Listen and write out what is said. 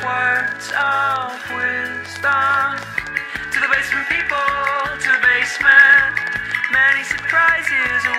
words of wisdom. To the basement people, to the basement. Many surprises